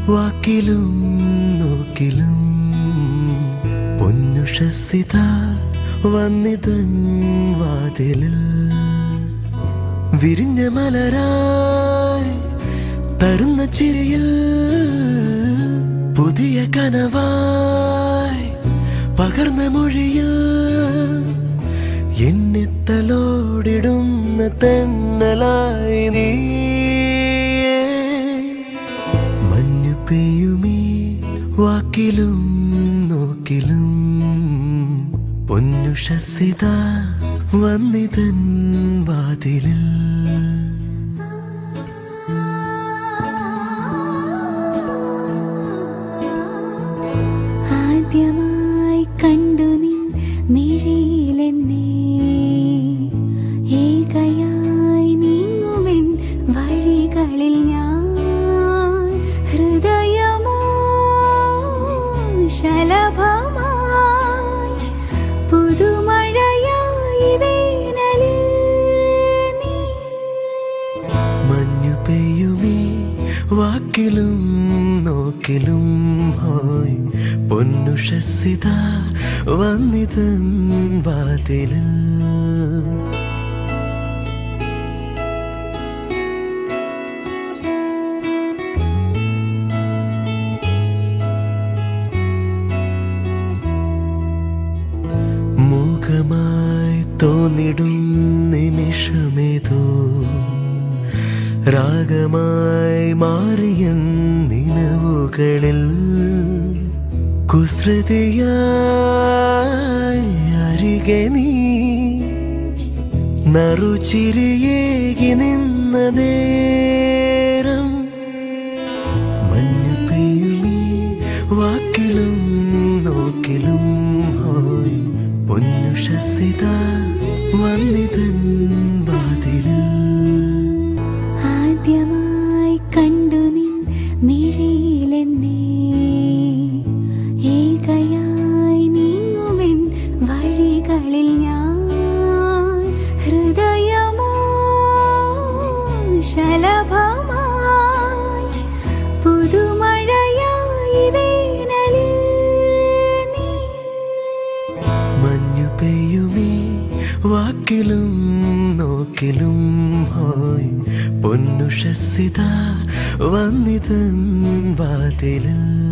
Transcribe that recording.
വാക്കിലും നോക്കിലും പൊന്നുഷസിത വന്നിതൻ വാതിലിൽ വിരിഞ്ഞ മലരായി തരുന്ന ചിരിയിൽ പുതിയ കനവായി പകർന്ന മൊഴിയിൽ എന്നെ തലോടിടുന്ന തെന്നലായി നീ മഞ്ഞു പെയ്യുമീ വാക്കിലും നോക്കിലും പൊന്നുഷസിത വന്നിതൻ വാതിലിൽ ആദ്യമായി കണ്ടു നിൻ മിഴിയിലെന്നെ ഏകയായി നീങ്ങുമെൻ വഴികളിൽ ഞാൻ ഹൃദയമോ ശലഭമായി പുതുമഴയായി വേനലിൽ നീ മഞ്ഞു പെയ്യുമീ വാക്കിലും നോക്കിലും ഹോയ് പൊന്നുഷസിത വന്നിതൻ വാതിലിൽ മൂകമായി തോന്നിടും നിമിഷമേതോ രാഗമായി മാറിയ നിലവുകളിൽ കുസൃതിയായി അരികെ നീ നറുചിരിയേകി നിന്ന നേരം മഞ്ഞു പെയ്യുമീ വാക്കിലും നോക്കിലും ഹോയ് പൊന്നുഷസിത വന്നിതൻ വാതിലിൽ ആദ്യമായി കണ്ടു നിൻ മിഴിയിലെന്നെ ഏകയായി നീങ്ങുമെൻ വഴികളിൽ ഞാൻ ഹൃദയമോ ശലഭമായി പുതുമഴയായി വേനലിൽ നീ മഞ്ഞു പെയ്യുമീ വാക്കിലും നോക്കിലും ഹോയ് പൊന്നുഷസിത വന്നിതൻ വാതിലിൽ